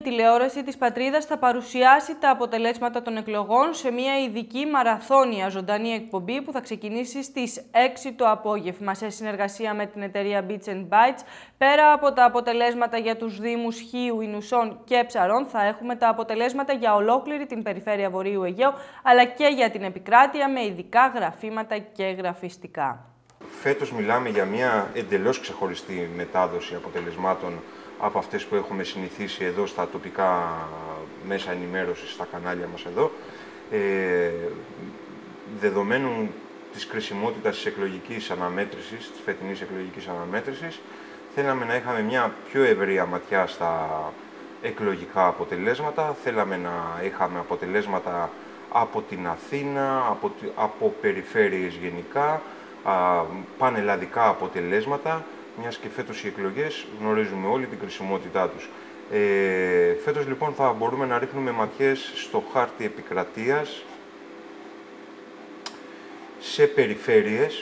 τηλεόραση της πατρίδας θα παρουσιάσει τα αποτελέσματα των εκλογών σε μια ειδική μαραθώνια ζωντανή εκπομπή που θα ξεκινήσει στις 6 το απόγευμα σε συνεργασία με την εταιρεία Bits and Bytes. Πέρα από τα αποτελέσματα για τους Δήμους Χίου, Ινουσών και Ψαρών, θα έχουμε τα αποτελέσματα για ολόκληρη την περιφέρεια Βορείου Αιγαίου, αλλά και για την επικράτεια με ειδικά γραφήματα και γραφιστικά. Φέτος μιλάμε για μια εντελώς ξεχωριστή μετάδοση αποτελεσμάτων από αυτές που έχουμε συνηθίσει εδώ στα τοπικά μέσα ενημέρωσης, στα κανάλια μας εδώ. Δεδομένου της κρισιμότητας της εκλογικής αναμέτρησης, της φετινής εκλογικής αναμέτρησης, θέλαμε να είχαμε μια πιο ευρεία ματιά στα εκλογικά αποτελέσματα. Θέλαμε να είχαμε αποτελέσματα από την Αθήνα, από περιφέρειες γενικά, πανελλαδικά αποτελέσματα, μιας και φέτος οι εκλογές γνωρίζουμε όλη την κρισιμότητά τους. Φέτος λοιπόν θα μπορούμε να ρίχνουμε ματιές στο χάρτη επικρατείας, σε περιφέρειες.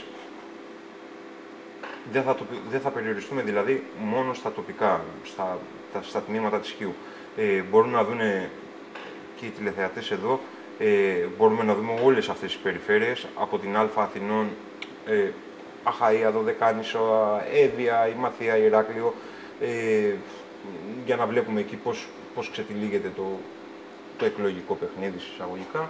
Δεν θα περιοριστούμε δηλαδή μόνο στα τοπικά, στα τμήματα της Χίου. Μπορούν να δουν και οι τηλεθεατές εδώ, μπορούμε να δούμε όλες αυτές τις περιφέρειες, από την Α Αθηνών, Αχαΐα, Δωδεκάνησο, Εύβοια, η Μαθία, Ηράκλειο, για να βλέπουμε εκεί πώς ξετυλίγεται το εκλογικό παιχνίδι εισαγωγικά.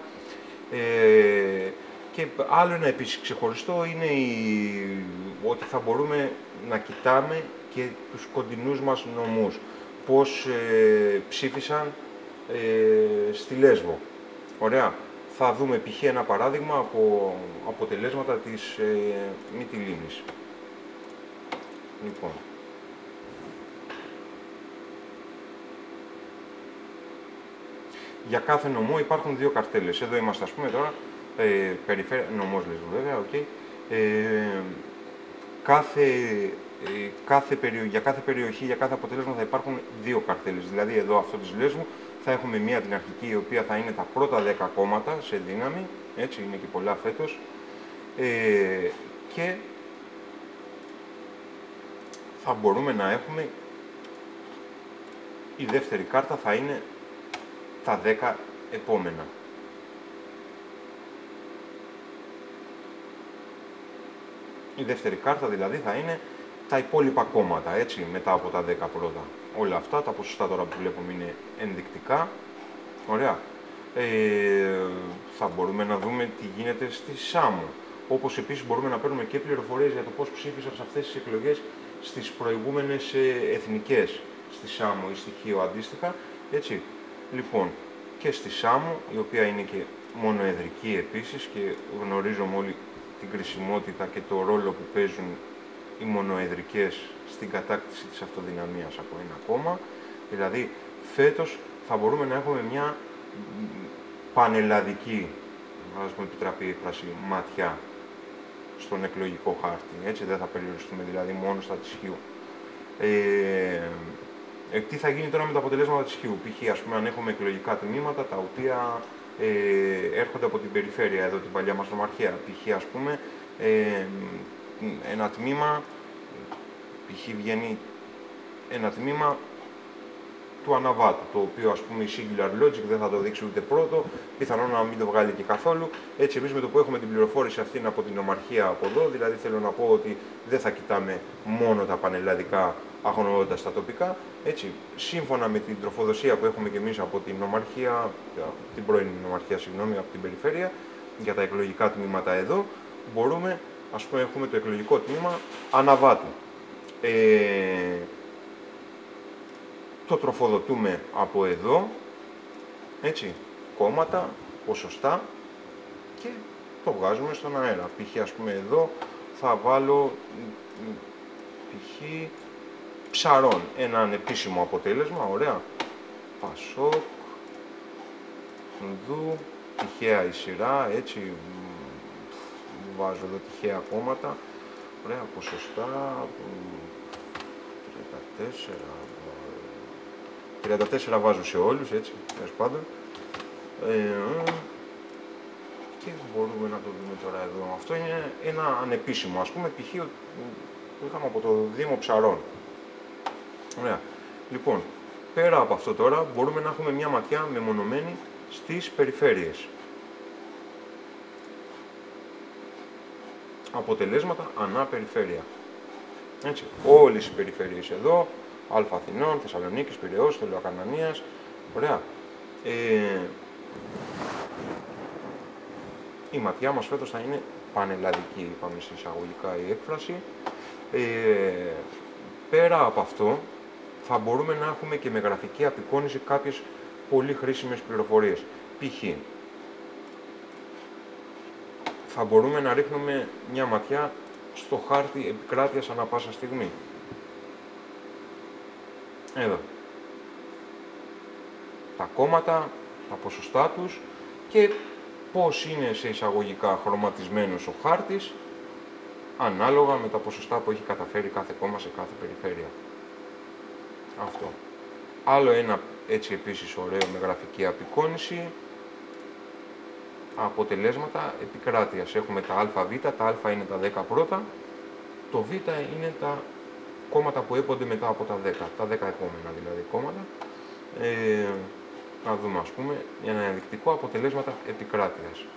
Και άλλο ένα επίσης ξεχωριστό είναι ότι θα μπορούμε να κοιτάμε και τους κοντινούς μας νομούς, πώς ψήφισαν στη Λέσβο. Ωραία. Θα δούμε π.χ. ένα παράδειγμα από αποτελέσματα της Μυτιλήνης. Λοιπόν. Για κάθε νομό υπάρχουν δύο καρτέλες. Εδώ είμαστε, ας πούμε, τώρα, περιφέρεια, νομός Λέσβο βέβαια, okay. Για κάθε περιοχή, για κάθε αποτέλεσμα θα υπάρχουν δύο καρτέλες. Δηλαδή εδώ αυτό της Λέσβου θα έχουμε μία την αρχική, η οποία θα είναι τα πρώτα 10 κόμματα σε δύναμη, έτσι είναι και πολλά φέτος, και θα μπορούμε να έχουμε, η δεύτερη κάρτα θα είναι τα 10 επόμενα. Η δεύτερη κάρτα δηλαδή θα είναι τα υπόλοιπα κόμματα, έτσι, μετά από τα 10 πρώτα. Όλα αυτά, τα ποσοστά τώρα που βλέπουμε είναι ενδεικτικά. Ωραία. Θα μπορούμε να δούμε τι γίνεται στη Σάμο. Όπως επίσης μπορούμε να παίρνουμε και πληροφορίες για το πώς ψήφισαν σε αυτές τις εκλογές στις προηγούμενες εθνικές, στη Σάμο ή στη Χίο αντίστοιχα. Έτσι. Λοιπόν, και στη Σάμο, η οποία είναι και μονοεδρική επίσης και γνωρίζουμε όλοι την κρισιμότητα και το ρόλο που παίζουν οι μονοεδρικές στην κατάκτηση της αυτοδυναμίας από ένα κόμμα. Δηλαδή, φέτος θα μπορούμε να έχουμε μια πανελλαδική, ας μου επιτραπεί η έκφραση, ματιά στον εκλογικό χάρτη. Έτσι, δεν θα περιοριστούμε δηλαδή μόνο στα της Χίου. Τι θα γίνει τώρα με τα αποτελέσματα της Χίου? Π.χ. ας πούμε, αν έχουμε εκλογικά τμήματα τα οποία έρχονται από την περιφέρεια, εδώ την παλιά μας νομαρχία. Π.χ. ας πούμε, ένα τμήμα, π.χ. βγαίνει ένα τμήμα του Αναβάτου, το οποίο ας πούμε η Singular Logic δεν θα το δείξει ούτε πρώτο, πιθανόν να μην το βγάλει και καθόλου. Έτσι εμείς με το που έχουμε την πληροφόρηση αυτή από την νομαρχία από εδώ, δηλαδή θέλω να πω ότι δεν θα κοιτάμε μόνο τα πανελλαδικά αγωνίζοντας τα τοπικά. Έτσι, σύμφωνα με την τροφοδοσία που έχουμε και εμείς από την νομαρχία, την πρώην νομαρχία, συγγνώμη, από την περιφέρεια, για τα εκλογικά τμήματα εδώ, μπορούμε, ας πούμε, έχουμε το εκλογικό τμήμα Αναβάτου. Το τροφοδοτούμε από εδώ, έτσι, κόμματα, ποσοστά και το βγάζουμε στον αέρα. Π.χ. ας πούμε εδώ θα βάλω π.χ. Ψαρών, ένα ανεπίσημο αποτέλεσμα, ωραία. Πασόκ, Νδού, τυχαία η σειρά, έτσι, βάζω εδώ τυχαία κόμματα, ωραία, ποσοστά, 34 βάζω σε όλους, έτσι, τέλος πάντων. Και μπορούμε να το δούμε τώρα εδώ. Αυτό είναι ένα ανεπίσημο, ας πούμε, π.χ. που είχαμε από το Δήμο Ψαρών. Ωραία. Λοιπόν, Πέρα από αυτό τώρα, μπορούμε να έχουμε μια ματιά μεμονωμένη στις περιφέρειες. Αποτελέσματα ανά περιφέρεια. Έτσι, όλες οι περιφέρειες εδώ, Α Αθηνών, Θεσσαλονίκης, Πειραιώς, Θελωακανανίας, ωραία. Η ματιά μας φέτος θα είναι πανελλαδική, είπαμε σε εισαγωγικά η έκφραση. Πέρα από αυτό, θα μπορούμε να έχουμε και με γραφική απεικόνιση κάποιες πολύ χρήσιμες πληροφορίες. Π.χ. θα μπορούμε να ρίχνουμε μια ματιά στο χάρτη επικράτειας ανά πάσα στιγμή. Εδώ. Τα κόμματα, τα ποσοστά τους και πώς είναι σε εισαγωγικά χρωματισμένος ο χάρτης ανάλογα με τα ποσοστά που έχει καταφέρει κάθε κόμμα σε κάθε περιφέρεια. Αυτό. Άλλο ένα έτσι επίσης ωραίο με γραφική απεικόνιση. Αποτελέσματα επικράτειας. Έχουμε τα ΑΒ, τα Α είναι τα 10 πρώτα, το Β είναι τα κόμματα που έπονται μετά από τα 10, τα 10 επόμενα δηλαδή κόμματα. Να δούμε ας πούμε ένα ενδεικτικό αποτελέσματα επικράτειας.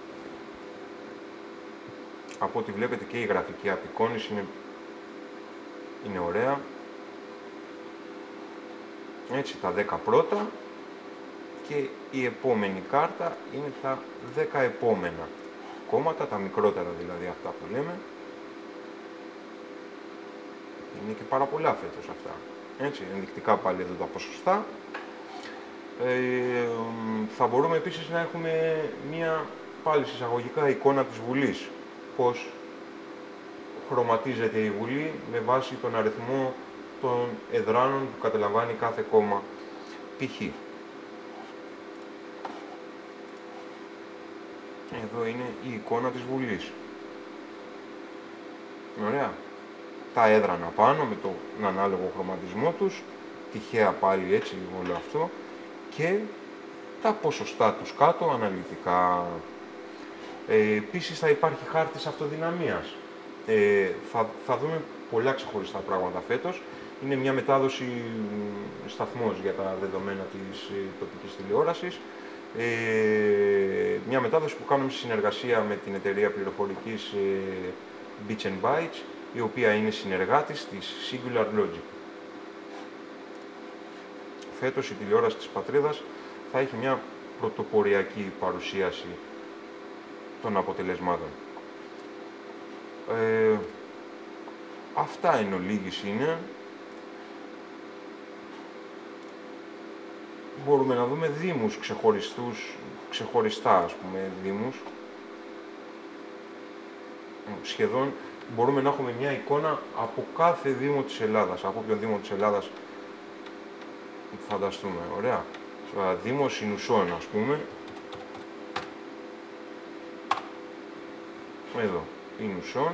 Από ό,τι βλέπετε και η γραφική απεικόνιση είναι ωραία. Έτσι τα 10 πρώτα και η επόμενη κάρτα είναι τα 10 επόμενα κόμματα, τα μικρότερα δηλαδή αυτά που λέμε. Είναι και πάρα πολλά φέτος αυτά. Έτσι, ενδεικτικά πάλι εδώ τα ποσοστά. Θα μπορούμε επίσης να έχουμε μία πάλι εισαγωγικά εικόνα της Βουλής. Πώς χρωματίζεται η Βουλή με βάση τον αριθμό των εδράνων που καταλαμβάνει κάθε κόμμα. Π.χ. Εδώ είναι η εικόνα της Βουλής. Ωραία. Τα έδρανα πάνω με τον ανάλογο χρωματισμό τους, τυχαία πάλι έτσι όλο αυτό, και τα ποσοστά τους κάτω αναλυτικά. Επίσης θα υπάρχει χάρτης αυτοδυναμίας. Θα δούμε πολλά ξεχωριστά πράγματα φέτος. Είναι μια μετάδοση σταθμός για τα δεδομένα της τοπικής τηλεόρασης. Μια μετάδοση που κάνουμε σε συνεργασία με την εταιρεία πληροφορικής Bits and Bytes, η οποία είναι συνεργάτης της Singular Logic. Φέτος η τηλεόραση της πατρίδας θα έχει μια πρωτοποριακή παρουσίαση των αποτελεσμάτων. Αυτά εν ολίγης είναι. Μπορούμε να δούμε δήμους ξεχωριστά ας πούμε δήμους. Σχεδόν μπορούμε να έχουμε μια εικόνα από κάθε δήμο της Ελλάδας, από όποιον δήμο της Ελλάδας φανταστούμε, ωραία. Δήμος Ινουσών ας πούμε. Εδώ, Ινουσών.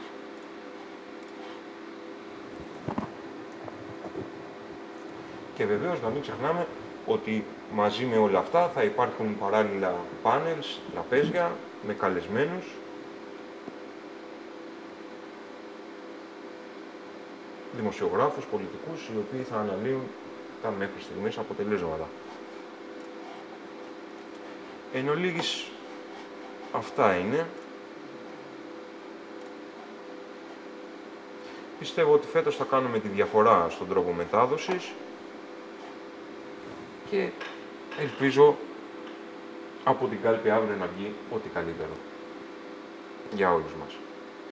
Και βεβαίως να μην ξεχνάμε ότι μαζί με όλα αυτά θα υπάρχουν παράλληλα πάνελς, τραπέζια με καλεσμένους. Δημοσιογράφους, πολιτικούς, οι οποίοι θα αναλύουν τα μέχρι στιγμής αποτελέσματα. Εν ολίγης, αυτά είναι. Πιστεύω ότι φέτος θα κάνουμε τη διαφορά στον τρόπο μετάδοσης και ελπίζω από την κάλπη αύριο να βγει ό,τι καλύτερο για όλους μας.